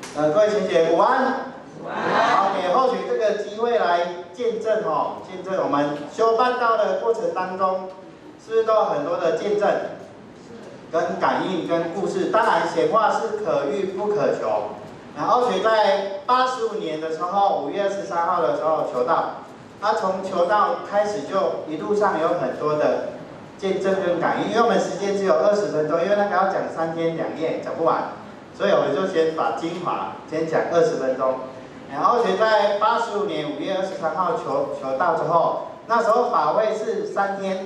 各位学姐午安。好，给后学这个机会来见证见证我们修办道的过程当中，是不是都有很多的见证、跟感应、跟故事？当然，显化是可遇不可求。然后后学在85年的时候，5月23号的时候求道，他从求道开始就一路上有很多的见证跟感应，因为我们时间只有20分钟，因为那个要讲3天2夜，讲不完。 所以我们就先把精华先讲20分钟。然后学在85年5月23号求道之后，那时候法会是3天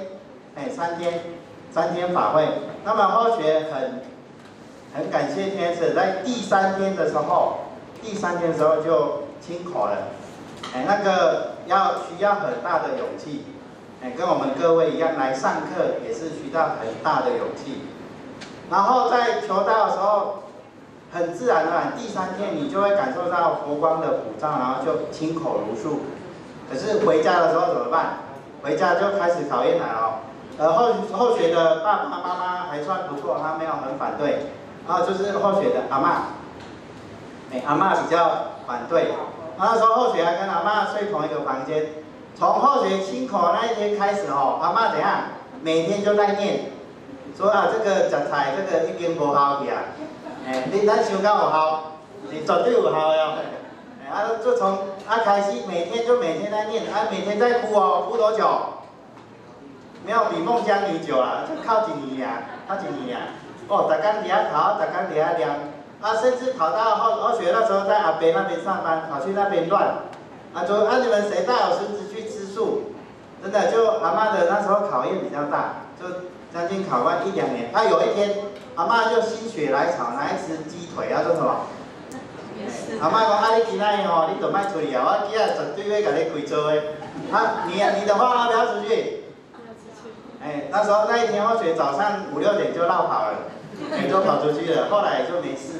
，3天法会。那么后学很感谢天使，在第3天的时候就清口了。那个需要很大的勇气，跟我们各位一样来上课也是需要很大的勇气。然后在求道的时候。 很自然而然，第3天你就会感受到佛光的普照，然后就清口如数。可是回家的时候怎么办？回家就开始考验来了。后学的爸爸妈妈还算不错，他没有很反对。然后就是后学的阿嬷，阿嬷比较反对。那时候后学还跟阿嬷睡同一个房间。从后学清口那一天开始阿嬷怎样？每天就在念，说这个食材这个已经无效去啊。 你咱想到有效，是绝对有效的哦。就从开始，每天在念，每天在哭哭多久？没有比孟姜女久啦，就靠1年呀，靠1年呀。大家伫遐考，大家伫遐念，甚至跑到后学那时候在阿伯那边上班，跑去那边乱，说你们谁带我孙子去吃素？真的，就阿嬷的那时候考验比较大，就将近考完1、2年。有一天。 阿嬷就心血来潮，拿一只鸡腿，做什么？阿嬷讲：你今仔日你就卖出去啊！我今仔绝对要甲你开做的。你的话要不要出去？那时候那一天后学早上5、6点就绕跑了，就跑出去了。后来也就没事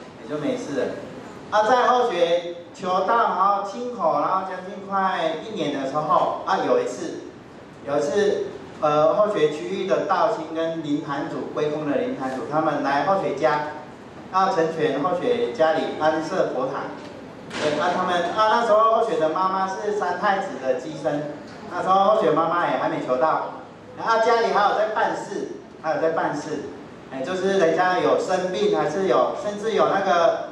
了，在后学求道，然后清口，然后将近快1年的时候，有一次。 后学区域的道亲跟灵坛主归空的灵坛主，他们来后学家，成全后学家里安设佛堂。对，他们那时候后学的妈妈是3太子的机身，那时候后学妈妈也还没求道，家里还有在办事，就是人家有生病，还是甚至有那个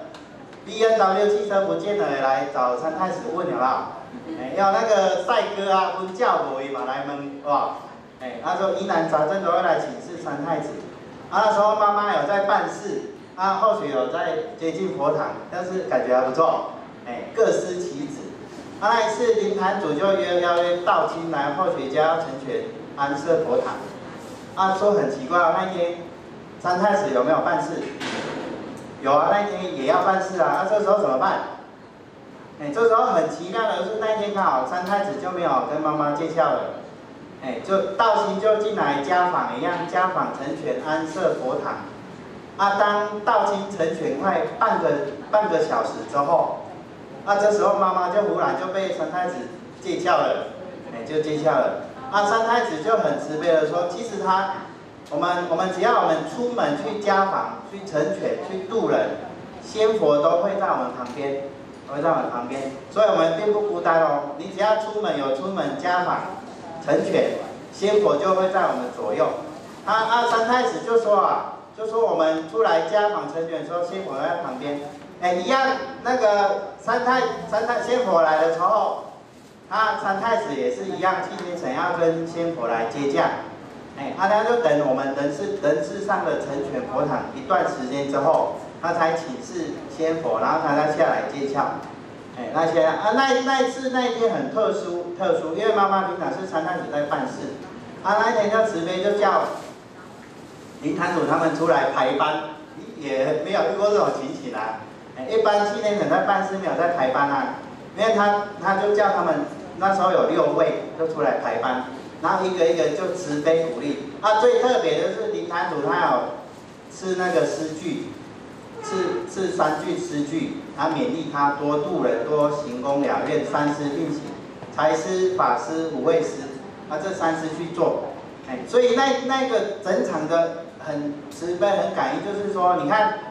BMW 汽车不见了来找3太子问有没有？要那个赛哥分教无伊嘛来问，哇！ 那时候疑难杂症都会来请示3太子，那时候妈妈有在办事，后学有在接近佛堂，但是感觉还不错，各司其职。那一次灵坛主就邀约道亲来后学家成全安设佛堂，说很奇怪，那一天3太子有没有办事？有啊，那一天也要办事啊，这时候怎么办？这时候很奇妙的是那一天刚好3太子就没有跟妈妈借窍了。 就道亲就进来家访一样，家访成全安设佛堂。当道亲成全快半个小时之后，这时候妈妈就忽然就被3太子借窍了，就借窍了。3太子就很慈悲的说，其实我们只要我们出门去家访、去成全、去度人，仙佛都会在我们旁边，所以我们并不孤单哦。你只要出门家访。 成全，仙佛就会在我们左右。3太子就说我们出来家访成全的时候，仙佛在旁边。一样那个三太仙佛来的时候，3太子也是一样，祭天神要跟仙佛来接驾。他就等我们人世上的成全佛堂一段时间之后，他才请示仙佛，然后他才下来接驾。 那一天很特殊，因为妈妈平常是3太子在办事，那一天就慈悲就叫灵坛主他们出来排班，也没有遇过这种情形啊。一般7天神在办事没有在排班因为他就叫他们那时候有6位就出来排班，然后一个一个就慈悲鼓励。最特别的是灵坛主他有吃那个诗句。 是3句诗句，勉励他多度人，多行功了愿，3师并行，财师、法师、五位师，这3师去做，所以那个整场的很慈悲、很感应，就是说，你看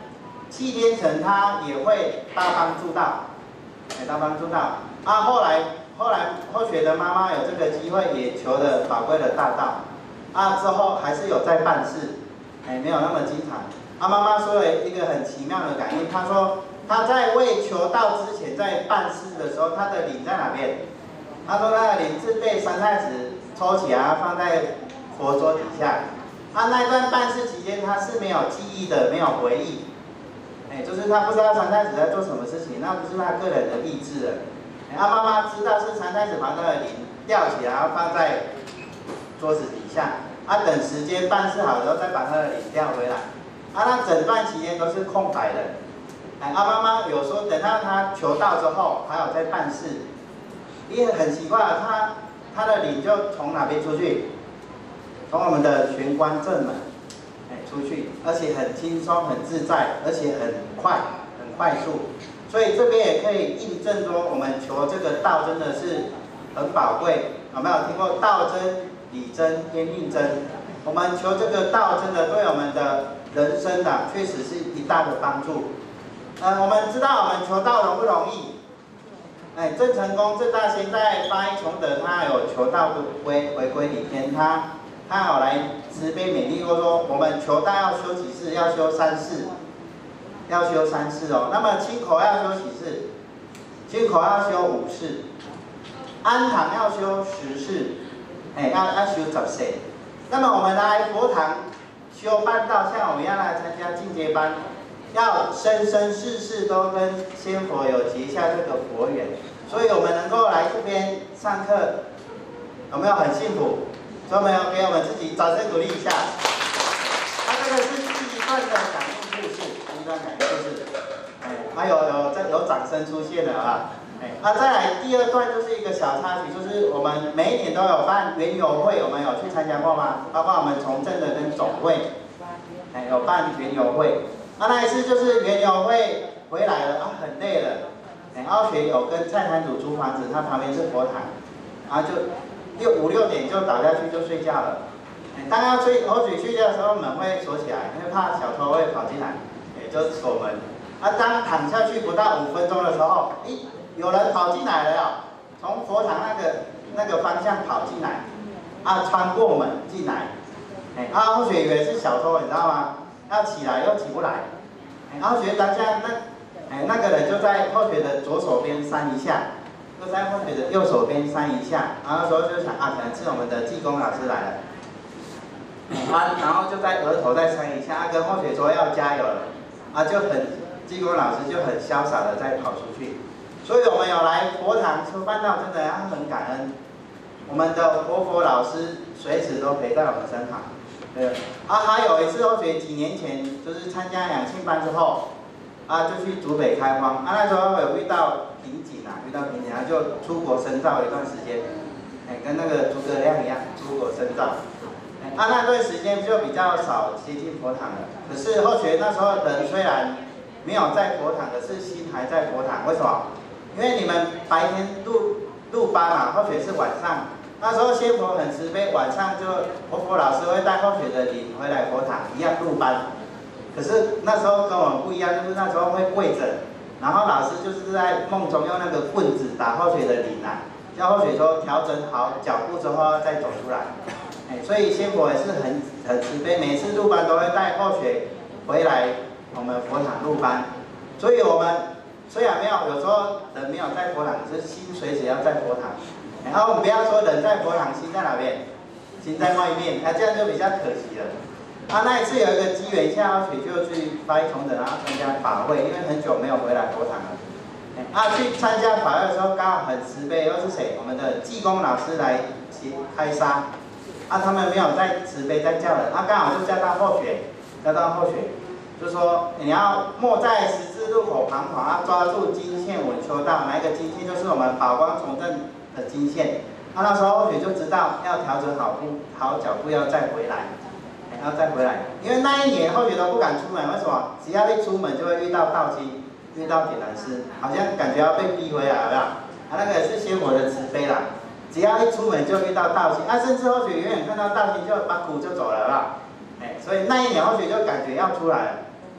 七天城他也会大帮助到，大帮助到。啊，后来后学的妈妈有这个机会，也求了宝贵的大道。啊，之后还是有在办事，没有那么经常。啊，妈妈说了一个很奇妙的感应，她说她在未求道之前，在办事的时候，她的灵在哪边？她说她的灵是被三太子抽起来放在佛桌底下。啊，那一段办事期间，她是没有记忆的，没有回忆。就是她不知道三太子在做什么事情，那不是她个人的意志了。啊，妈妈知道是三太子把她的灵吊起来，然后放在桌子底下。啊，等时间办事好的时候，再把她的灵调回来。啊，那整段期间都是空白的。妈妈有说等到她求道之后，还有在办事。也很奇怪，她的灵就从哪边出去？从我们的玄关正门，出去，而且很轻松、很自在，而且很快速。所以这边也可以印证说，我们求这个道真的是很宝贵。有没有听过道真、理真、天命真？我们求这个道真的对我们的人生确实是一大的帮助。我们知道我们求道容不容易？郑成功郑大仙在发一崇德，他有求道回归里天，他有来慈悲勉励过说，我们求道要修几世？要修3世，要修3世哦。那么清口要修几世？清口要修5世，安堂要修10世，要修10世。那么我们来佛堂修办道，像我们要来参加进阶班，要生生世世都跟仙佛有结下这个佛缘，所以我们能够来这边上课，有没有很幸福？所以我们要给我们自己掌声鼓励一下。这个是第一段的感应故事，第一段感应故事，还有掌声出现了啊。再来第二段就是一个小插曲，就是我们每一年都有办园游会，我们有去参加过吗？包括我们从政的跟总会，有办园游会。那一次就是园游会回来了很累了，奥学有跟蔡坛主租房子，他旁边是佛堂，然后就5、6点就倒下去就睡觉了。当要后续睡觉的时候，门会锁起来，因为怕小偷会跑进来，就锁门。当躺下去不到5分钟的时候，有人跑进来了从佛堂那个方向跑进来，穿过门进来，后学以为是小偷，你知道吗？要起来又起不来，后学当下那个人就在后学的左手边扇一下，就在后学的右手边扇一下，然后那时候就想可能是我们的济公老师来了，然后就在额头再扇一下，跟后学说要加油了，济公老师就很潇洒的再跑出去。所以我们有来佛堂修办道，真的要很感恩，我们的佛老师随时都陪在我们身旁。还有一次后学几年前就是参加养庆班之后，就去竹北开荒，那时候有遇到瓶颈就出国深造一段时间，跟那个诸葛亮一样出国深造。那段时间就比较少接近佛堂了。可是后学那时候人虽然没有在佛堂，可是心还在佛堂。为什么？因为你们白天入班嘛，后学是晚上。那时候仙佛很慈悲，晚上就佛老师会带后学的灵回来佛堂，一样入班。可是那时候跟我们不一样，就是那时候会跪着，然后老师就是在梦中用那个棍子打后学的灵叫后学说调整好脚步之后再走出来。所以仙佛也是很慈悲，每次入班都会带后学回来我们佛堂入班。所以我们虽然有时候人没有在佛堂，可是心随时要在佛堂。然后我们不要说人在佛堂，心在哪边？心在外面，这样就比较可惜了。那一次有一个机缘下，后学就去发一崇德，然后参加法会，因为很久没有回来佛堂了。去参加法会的时候，刚好很慈悲，又是谁？我们的济公老师来开沙。他们没有在慈悲在叫人，刚好就叫到后学，就说你要莫在十字路口彷徨，要抓住金线稳修道。哪一个金线？就是我们宝光崇正的金线。那时候后学就知道要调整好脚步，要再回来，因为那一年后学都不敢出门，为什么？只要一出门就会遇到道经，遇到点燃师，好像感觉要被逼回来了，那个是仙佛的慈悲啦。只要一出门就遇到道心，甚至后学远远看到道心就把苦就走了啦，所以那一年后学就感觉要出来了，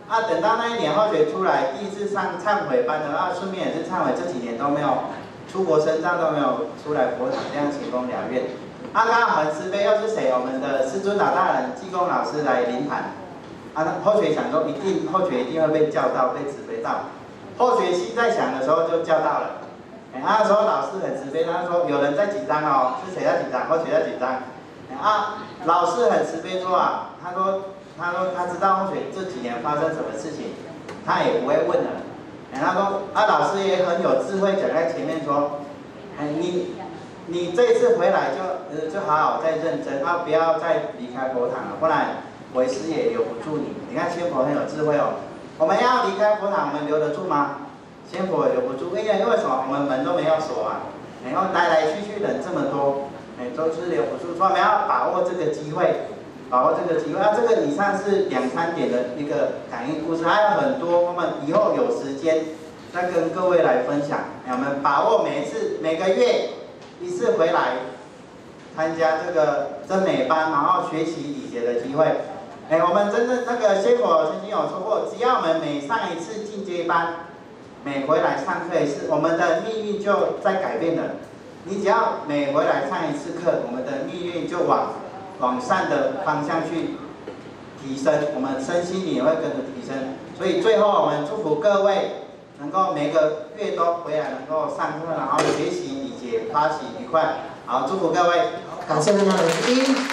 啊，等到那一年后学出来，第一次上忏悔班的，顺便也是忏悔这几年都没有出国深造，都没有出来佛堂，这样请功了愿。刚好很慈悲，又是谁？我们的师尊老大人济公老师来临坛。后学想说后学一定会被叫到，被慈悲到。后学期在想的时候就叫到了。那时候老师很慈悲，他说有人在紧张哦，是谁在紧张？后学在紧张。老师很慈悲说他说他知道后学这几年发生什么事情，他也不会问了。他说老师也很有智慧，讲在前面说，你这次回来就好好再认真，不要再离开佛堂了，不然为师也留不住你。你看仙佛很有智慧哦。我们要离开佛堂，我们留得住吗？仙佛留不住，因为什么？我们门都没有锁然后来来去去人这么多，都是留不住。所以我们要把握这个机会，把握这个机会。这个以上是2-3点的一个感应故事，还有很多，我们以后有时间再跟各位来分享。我们把握每个月一次回来参加这个真美班，然后学习礼节的机会。我们真正那个仙佛曾经有说过，只要我们每上一次进阶班，每回来上课一次，我们的命运就在改变了。你只要每回来上一次课，我们的命运就往善的方向去提升，我们身心灵也会跟着提升。所以最后我们祝福各位能够每个月都回来能够上课，然后学习礼节，发起愉快。好，祝福各位。 感谢大家的聆听。